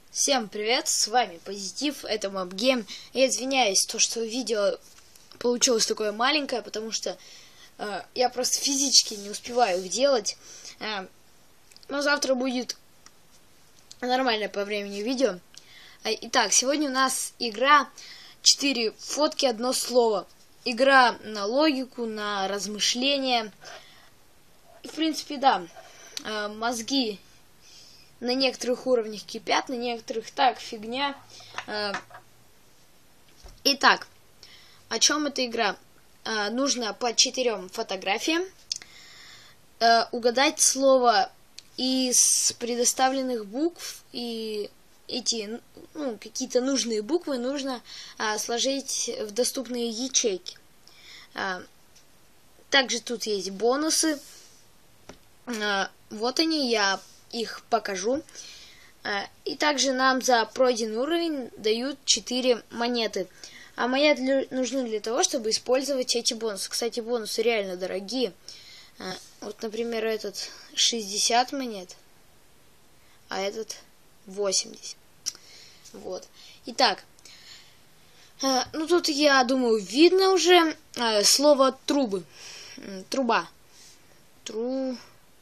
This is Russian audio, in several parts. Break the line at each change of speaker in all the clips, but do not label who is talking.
Всем привет, с вами Позитив, это MapGame. Я извиняюсь, что видео получилось такое маленькое, потому что я просто физически не успеваю их делать. Но завтра будет нормальное по времени видео. Итак, сегодня у нас игра 4 фотки, одно слово. Игра на логику, на размышления. И, в принципе, да, мозги на некоторых уровнях кипят, на некоторых так, фигня. Итак, о чем эта игра? Нужно по 4 фотографиям угадать слово из предоставленных букв, и эти, какие-то нужные буквы нужно сложить в доступные ячейки. Также тут есть бонусы. Вот они, я их покажу. И также нам за пройденный уровень дают 4 монеты. А монеты нужны для того, чтобы использовать эти бонусы. Кстати, бонусы реально дорогие. Вот, например, этот 60 монет, а этот 80. Вот. Итак, тут, я думаю, видно уже слово трубы. Труба. Труба.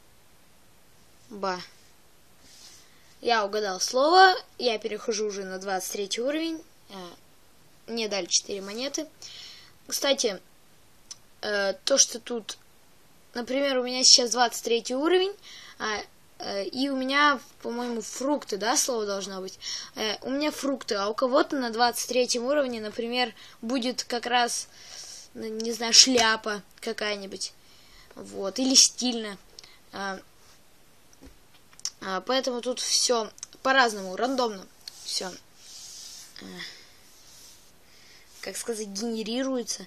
Я угадал слово, я перехожу уже на 23 уровень. Мне дали 4 монеты. Кстати, то, что тут, например, у меня сейчас 23 уровень, и у меня, по-моему, фрукты, да, слово должно быть. У меня фрукты, а у кого-то на 23 уровне, например, будет как раз, не знаю, шляпа какая-нибудь. Вот, или стильно. Поэтому тут все по-разному, рандомно. Все, как сказать, генерируется.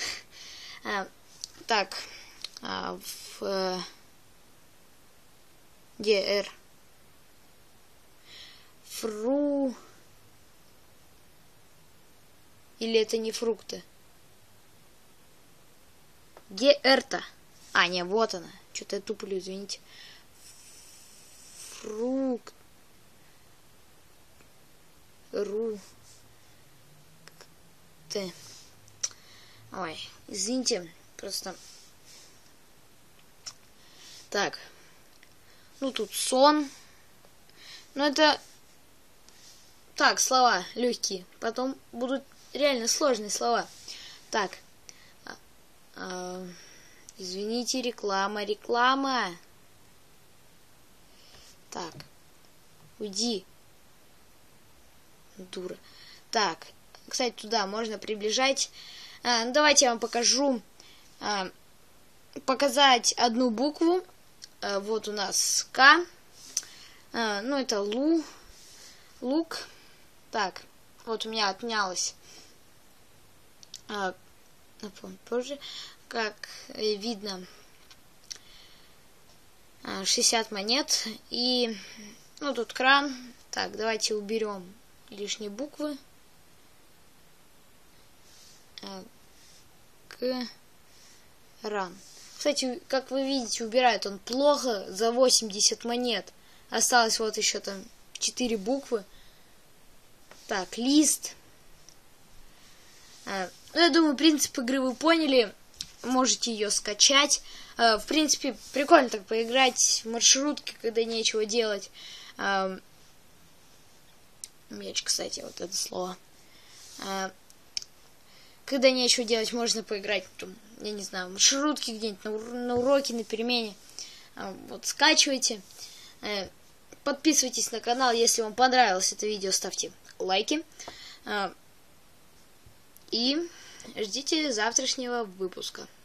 Так, DR. Или это не фрукты? DR-то. Не, вот она. Что-то я туплю, извините. Фрукты. Ой, извините, просто. Так. Тут сон. Это. Так, слова легкие. Потом будут реально сложные слова. Так. Извините, реклама. Так, уйди, дура. Так, кстати, туда можно приближать. Давайте я вам покажу. Показать одну букву. Вот у нас К. Это лук. Так, вот у меня отнялось. Напомню позже. Как видно, 60 монет. И, тут кран. Так, давайте уберем лишние буквы. Кран. Кстати, как вы видите, убирает он плохо, за 80 монет. Осталось вот еще там 4 буквы. Так, лист. Я думаю, принцип игры вы поняли. Можете ее скачать. В принципе, прикольно так поиграть в маршрутке, когда нечего делать. Меч, кстати, вот это слово. Когда нечего делать, можно поиграть, я не знаю, в маршрутке где-нибудь, на уроке, на перемене. Вот, скачивайте. Подписывайтесь на канал, если вам понравилось это видео, ставьте лайки. И ждите завтрашнего выпуска.